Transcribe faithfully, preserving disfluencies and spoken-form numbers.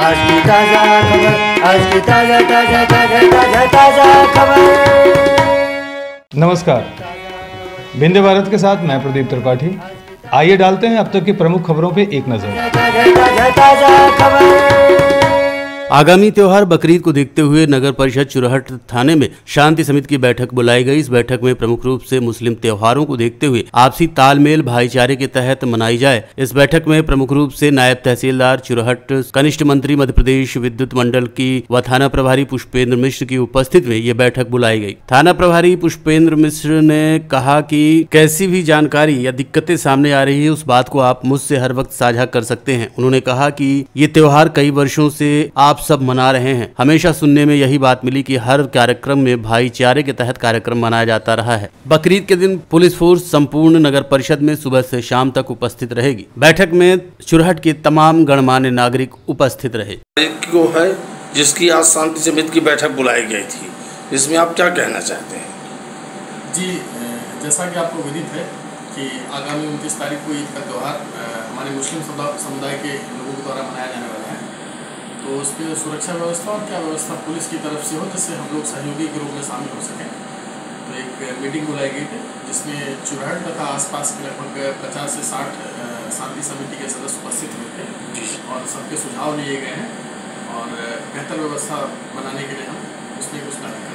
आज की ताजा खबर, आज की ताजा ताजा ताजा ताजा ताजा खबर। नमस्कार, विंध्य भारत के साथ मैं प्रदीप त्रिपाठी। आइए डालते हैं अब तक की प्रमुख खबरों पे एक नजर। ताजा ताजा ताजा खबर। आगामी त्योहार बकरीद को देखते हुए नगर परिषद चुरहट थाने में शांति समिति की बैठक बुलाई गई। इस बैठक में प्रमुख रूप से मुस्लिम त्योहारों को देखते हुए आपसी तालमेल भाईचारे के तहत मनाई जाए। इस बैठक में प्रमुख रूप से नायब तहसीलदार चुरहट, कनिष्ठ मंत्री मध्य प्रदेश विद्युत मंडल की व थाना प्रभारी पुष्पेंद्र मिश्र की उपस्थिति में ये बैठक बुलाई गई। थाना प्रभारी पुष्पेंद्र मिश्र ने कहा कि कैसी भी जानकारी या दिक्कतें सामने आ रही है उस बात को आप मुझसे हर वक्त साझा कर सकते हैं। उन्होंने कहा कि ये त्योहार कई वर्षों से आप सब मना रहे हैं। हमेशा सुनने में यही बात मिली कि हर कार्यक्रम में भाईचारे के तहत कार्यक्रम मनाया जाता रहा है। बकरीद के दिन पुलिस फोर्स संपूर्ण नगर परिषद में सुबह से शाम तक उपस्थित रहेगी। बैठक में चुरहट के तमाम गणमान्य नागरिक उपस्थित रहे। को है जिसकी आज शांति समिति की बैठक बुलाई गई थी, इसमें आप क्या कहना चाहते हैं? जी, जैसा कि आपको विदित है कि आगामी उनतीस तारीख को ईद का त्यौहार हमारे मुस्लिम समुदाय के लोगों के द्वारा मनाया जाने वाला है। तो उस पर सुरक्षा व्यवस्था और क्या व्यवस्था पुलिस की तरफ से हो जिससे हम लोग सहयोगी के रूप में शामिल हो सकें। तो एक मीटिंग बुलाई गई थी जिसमें चुरहट तथा आसपास के लगभग पचास से साठ शांति समिति के सदस्य उपस्थित हुए थे और सबके सुझाव लिए गए हैं और बेहतर व्यवस्था बनाने के लिए हम उसमें कुछ